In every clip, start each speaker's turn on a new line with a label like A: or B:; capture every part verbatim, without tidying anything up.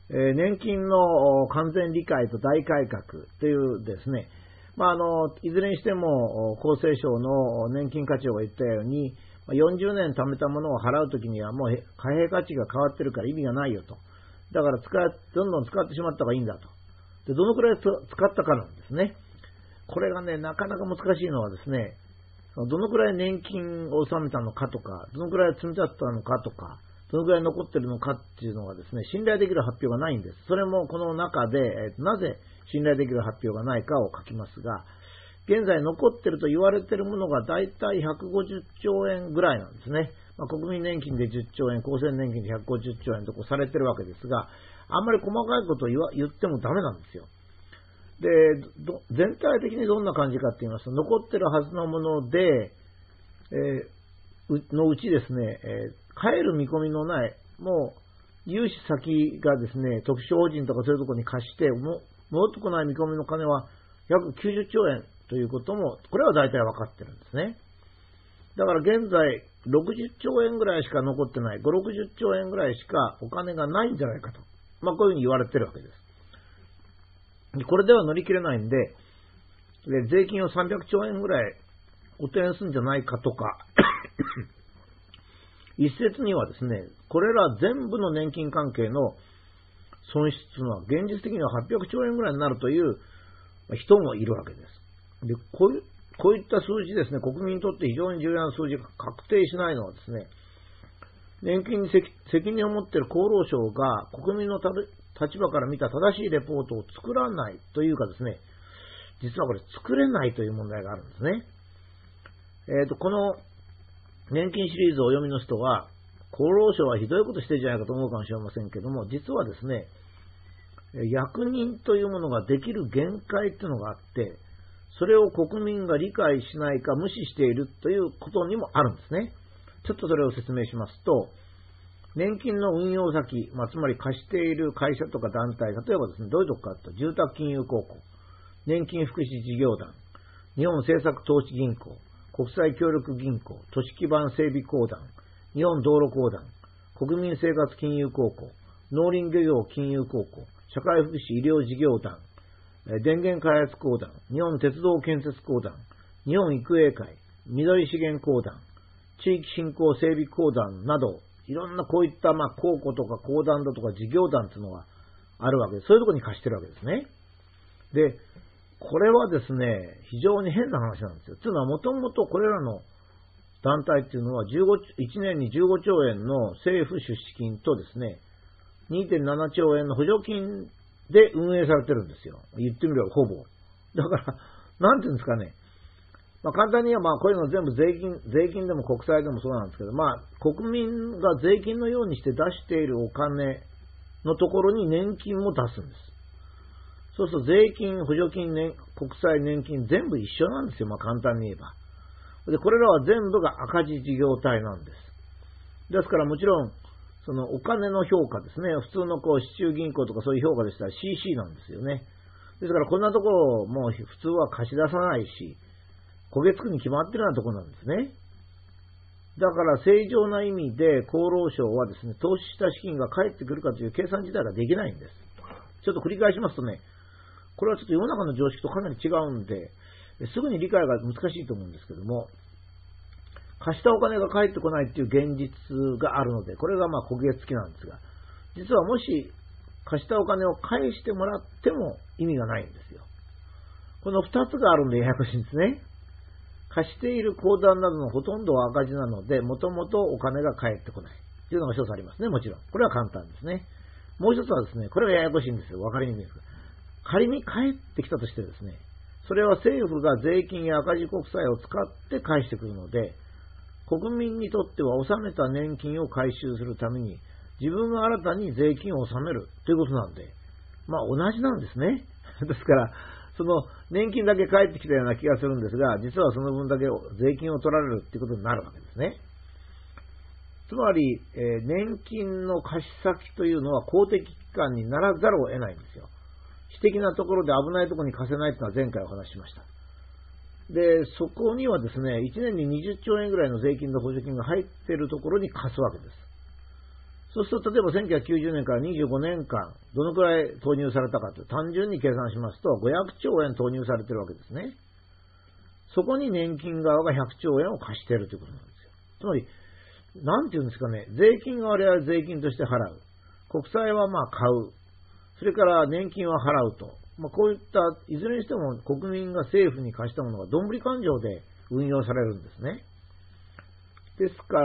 A: えー、年金の完全理解と大改革というですね、まあ、あのいずれにしても厚生省の年金課長が言ったように、よんじゅうねん貯めたものを払うときにはもう貨幣価値が変わってるから意味がないよと。だから使どんどん使ってしまった方がいいんだと。で、どのくらい使ったかなんですね。これがね、なかなか難しいのはですね、どのくらい年金を納めたのかとか、どのくらい積み立てたのかとか、どのくらい残ってるのかっていうのがですね、信頼できる発表がないんです。それもこの中で、えー、なぜ信頼できる発表がないかを書きますが、現在残ってると言われているものがだいたいひゃくごじゅっちょうえんぐらいなんですね。まあ、国民年金でじゅっちょうえん、厚生年金でひゃくごじゅっちょうえんとこうされてるわけですが、あんまり細かいことを言わ言ってもダメなんですよ。で、全体的にどんな感じかって言いますと、残ってるはずのもので、えー、のうちですね、えー、帰る見込みのない、もう融資先がですね、特殊法人とかそういうところに貸しても戻ってこない見込みの金は約きゅうじゅっちょうえんということも、これは大体分かってるんですね。だから現在ろくじゅっちょうえんぐらいしか残ってない、ご、ろくじゅっちょうえんぐらいしかお金がないんじゃないかと、まあ、こういうふうに言われてるわけです。これでは乗り切れないんで、で税金をさんびゃくちょうえんぐらい補填するんじゃないかとか一説にはですね、これら全部の年金関係の損失というのは現実的にははっぴゃくちょうえんぐらいになるという人もいるわけです。で、こういう、こういった数字ですね、国民にとって非常に重要な数字が確定しないのはですね、年金に責任を持っている厚労省が国民の立場から見た正しいレポートを作らないというかですね、実はこれ作れないという問題があるんですね。えっと、この年金シリーズをお読みの人は、厚労省はひどいことしてるんじゃないかと思うかもしれませんけども、実はですね、役人というものができる限界というのがあって、それを国民が理解しないか無視しているということにもあるんですね。ちょっとそれを説明しますと、年金の運用先、まあ、つまり貸している会社とか団体、例えばですね、どういうとこかと、住宅金融公庫、年金福祉事業団、日本政策投資銀行、国際協力銀行、都市基盤整備公団、日本道路公団、国民生活金融公庫、農林漁業金融公庫、社会福祉医療事業団、電源開発公団、日本鉄道建設公団、日本育英会、緑資源公団、地域振興整備公団など、いろんなこういったまあ公庫とか公団だとか事業団というのがあるわけです。そういうところに貸してるわけですね。で、これはですね、非常に変な話なんですよ。というのは、もともとこれらの団体っていうのはじゅうご、いちねんにじゅうごちょうえんの政府出資金とですね、にてんななちょうえんの補助金で運営されてるんですよ。言ってみればほぼ。だから、なんていうんですかね。まあ、簡単に言えば、まあ、こういうの全部税金、税金でも国債でもそうなんですけど、まあ、国民が税金のようにして出しているお金のところに年金も出すんです。そうすると税金、補助金、年国債、年金全部一緒なんですよ。まあ、簡単に言えば。で、これらは全部が赤字事業体なんです。ですからもちろん、そのお金の評価ですね。普通のこう、市中銀行とかそういう評価でしたら シーシー なんですよね。ですからこんなところをもう普通は貸し出さないし、焦げつくに決まってるようなところなんですね。だから正常な意味で厚労省はですね、投資した資金が返ってくるかという計算自体ができないんです。ちょっと繰り返しますとね、これはちょっと世の中の常識とかなり違うんで、すぐに理解が難しいと思うんですけども、貸したお金が返ってこないっていう現実があるので、これがまあ焦げ付きなんですが、実はもし貸したお金を返してもらっても意味がないんですよ。この二つがあるんでややこしいんですね。貸している公団などのほとんどは赤字なので、もともとお金が返ってこないというのが一つありますね、もちろん。これは簡単ですね。もう一つはですね、これがややこしいんですよ。わかりにくいです。仮に返ってきたとしてですね、それは政府が税金や赤字国債を使って返してくるので、国民にとっては納めた年金を回収するために自分が新たに税金を納めるということなんで、まあ同じなんですね。ですから、その年金だけ返ってきたような気がするんですが、実はその分だけ税金を取られるということになるわけですね。つまり、えー、年金の貸し先というのは公的機関にならざるを得ないんですよ。私的なところで危ないところに貸せないというのは前回お話ししました。で、そこにはですね、いちねんににじゅっちょうえんぐらいの税金の補助金が入っているところに貸すわけです。 そうすると、例えばせんきゅうひゃくきゅうじゅうねんからにじゅうごねんかん、どのくらい投入されたかと、単純に計算しますと、ごひゃくちょうえん投入されてるわけですね。そこに年金側がひゃくちょうえんを貸しているということなんですよ。つまり、なんていうんですかね、税金は我々税金として払う。国債はまあ買う。それから年金は払うと。まあ、こういった、いずれにしても国民が政府に貸したものがどんぶり勘定で運用されるんですね。ですから、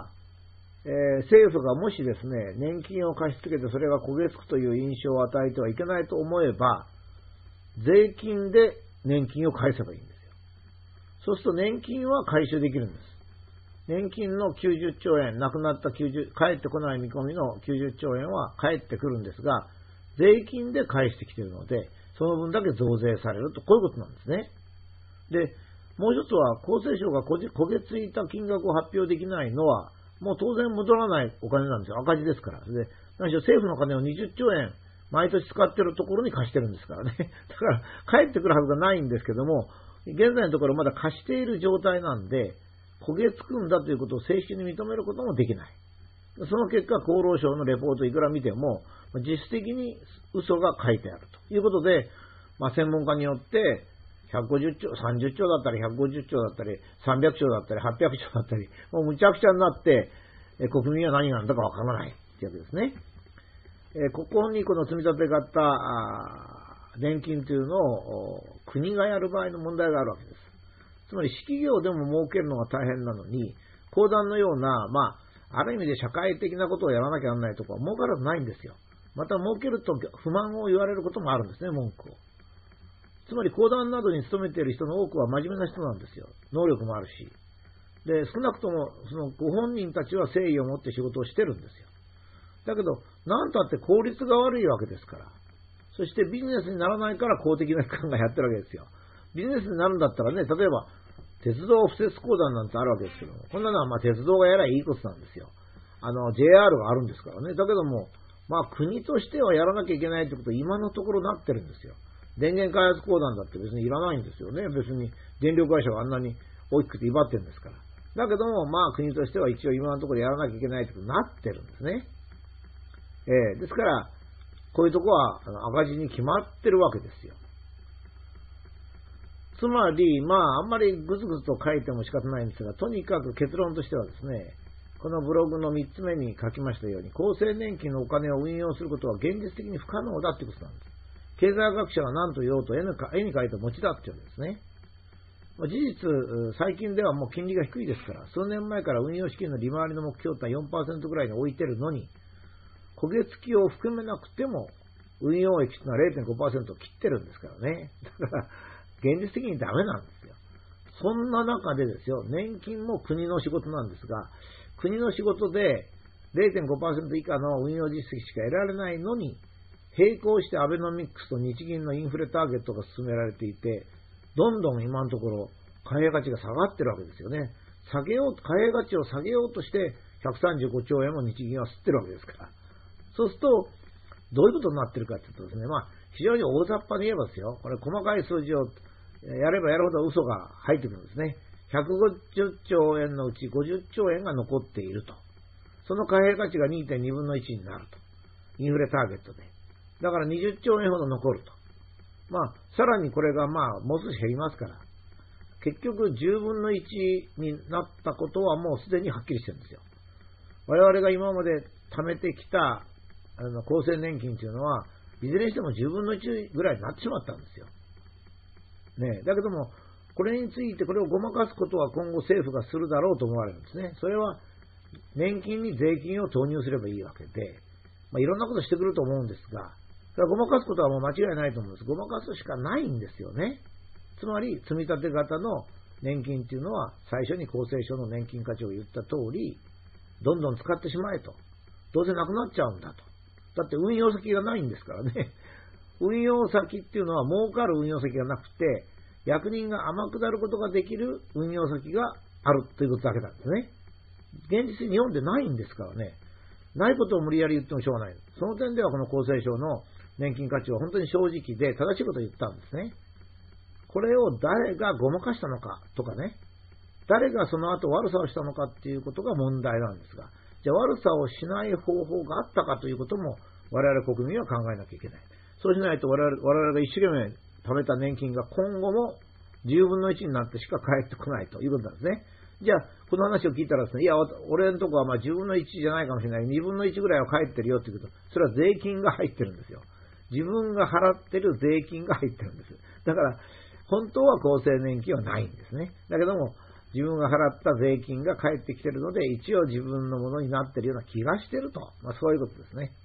A: えー、政府がもしですね、年金を貸し付けてそれが焦げ付くという印象を与えてはいけないと思えば、税金で年金を返せばいいんですよ。そうすると年金は回収できるんです。年金のきゅうじゅっちょうえん、なくなったきゅうじゅう、返ってこない見込みのきゅうじゅっちょうえんは返ってくるんですが、税金で返してきているので、その分だけ増税されると、こういうことなんですね。で、もう一つは、厚生省が焦げついた金額を発表できないのは、もう当然戻らないお金なんですよ。赤字ですから。で、何しろ政府の金をにじゅっちょうえん、毎年使ってるところに貸してるんですからね。だから、返ってくるはずがないんですけども、現在のところまだ貸している状態なんで、焦げつくんだということを正式に認めることもできない。その結果、厚労省のレポートいくら見ても、実質的に嘘が書いてあるということで、まあ、専門家によって、ひゃくごじゅっちょう、さんじゅっちょうだったり、ひゃくごじゅっちょうだったり、さんびゃくちょうだったり、はっぴゃくちょうだったり、もうむちゃくちゃになって、え国民は何が何だかわからないってわけですね。えここにこの積み立て型年金というのを国がやる場合の問題があるわけです。つまり、私企業でも儲けるのが大変なのに、公団のような、まあ、ある意味で社会的なことをやらなきゃならないところは儲からないんですよ。また儲けると不満を言われることもあるんですね、文句を。つまり公団などに勤めている人の多くは真面目な人なんですよ。能力もあるし。で、少なくともそのご本人たちは誠意を持って仕事をしてるんですよ。だけど、なんたって効率が悪いわけですから。そしてビジネスにならないから公的な機関がやってるわけですよ。ビジネスになるんだったらね、例えば、鉄道敷設公団なんてあるわけですけども、こんなのはまあ鉄道がやらいいことなんですよ。あの、ジェイアール があるんですからね。だけども、まあ国としてはやらなきゃいけないってことは今のところなってるんですよ。電源開発公団だって別にいらないんですよね。別に電力会社があんなに大きくて威張ってるんですから。だけども、まあ国としては一応今のところやらなきゃいけないってことになってるんですね。えー、ですから、こういうとこは赤字に決まってるわけですよ。つまり、まあ、あんまりぐずぐずと書いても仕方ないんですが、とにかく結論としてはですね、このブログのみっつめに書きましたように、厚生年金のお金を運用することは現実的に不可能だということなんです。経済学者が何と言おうと絵に描いた餅だっていうんですね。事実、最近ではもう金利が低いですから、数年前から運用資金の利回りの目標って よんパーセント ぐらいに置いてるのに、焦げ付きを含めなくても、運用益というのは れいてんごパーセント 切ってるんですからね。だから、現実的にダメなんですよ。そんな中でですよ、年金も国の仕事なんですが、国の仕事で れいてんごパーセント 以下の運用実績しか得られないのに、並行してアベノミクスと日銀のインフレターゲットが進められていて、どんどん今のところ貨幣価値が下がってるわけですよね。下げよう、貨幣価値を下げようとしてひゃくさんじゅうごちょうえんも日銀は吸ってるわけですから。そうすると、どういうことになってるかというとですね、まあ、非常に大雑把に言えばですよ、これ細かい数字をやればやるほど嘘が入ってくるんですね。ひゃくごじゅっちょうえんのうちごじゅっちょうえんが残っていると。その貨幣価値が にてんにぶんのいち になると。インフレターゲットで。だからにじゅっちょうえんほど残ると。まあ、さらにこれがまあ、もう少し減りますから。結局じゅうぶんのいちになったことはもうすでにはっきりしてるんですよ。我々が今まで貯めてきたあの厚生年金というのは、いずれにしてもじゅうぶんのいちぐらいになってしまったんですよ。ね、だけども、これについてこれをごまかすことは今後政府がするだろうと思われるんですね。それは年金に税金を投入すればいいわけで、まあ、いろんなことしてくると思うんですが、それはごまかすことはもう間違いないと思うんです。ごまかすしかないんですよね。つまり、積み立て型の年金っていうのは、最初に厚生省の年金課長が言った通り、どんどん使ってしまえと。どうせなくなっちゃうんだと。だって運用先がないんですからね。運用先っていうのは儲かる運用先がなくて、役人が天下ることができる運用先があるということだけなんですね。現実に日本でないんですからね。ないことを無理やり言ってもしょうがない。その点ではこの厚生省の年金課長は本当に正直で正しいことを言ったんですね。これを誰がごまかしたのかとかね、誰がその後悪さをしたのかっていうことが問題なんですが、 じゃあ悪さをしない方法があったかということも我々国民は考えなきゃいけない。そうしないと我々、我々が一生懸命貯めた年金が今後もじゅうぶんのいちになってしか返ってこないということなんですね。じゃあ、この話を聞いたらですね、いや、俺のとこはまあじゅうぶんのいちじゃないかもしれない。にぶんのいちぐらいは返ってるよっていうこと、それは税金が入ってるんですよ。自分が払ってる税金が入ってるんです。だから、本当は厚生年金はないんですね。だけども、自分が払った税金が返ってきてるので、一応自分のものになってるような気がしてると。まあそういうことですね。